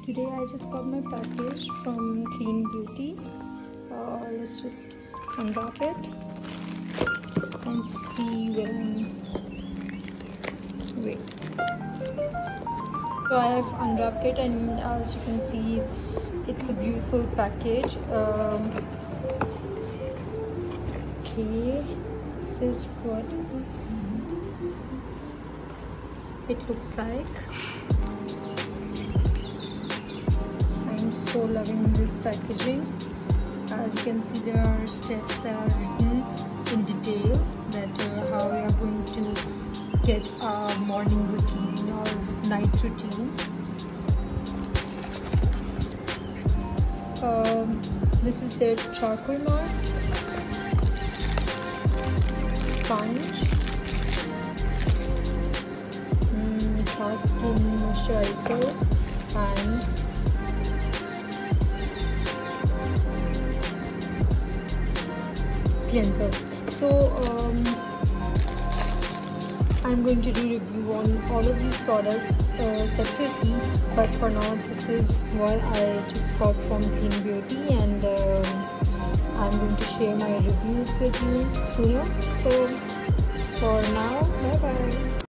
Today I just got my package from Clean Beauty. Let's just unwrap it and see where wait. So I have unwrapped it, and as you can see, it's a beautiful package. Okay, this is what it looks like. I'm so loving this packaging. As you can see, there are steps that are written in detail that how we are going to get our morning routine or night routine. This is their charcoal mask, sponge, skin moisturizer, and cleanser. So I'm going to do review on all of these products separately, but for now this is what I just got from Clean Beauty, and I'm going to share my reviews with you sooner. So for now, bye bye.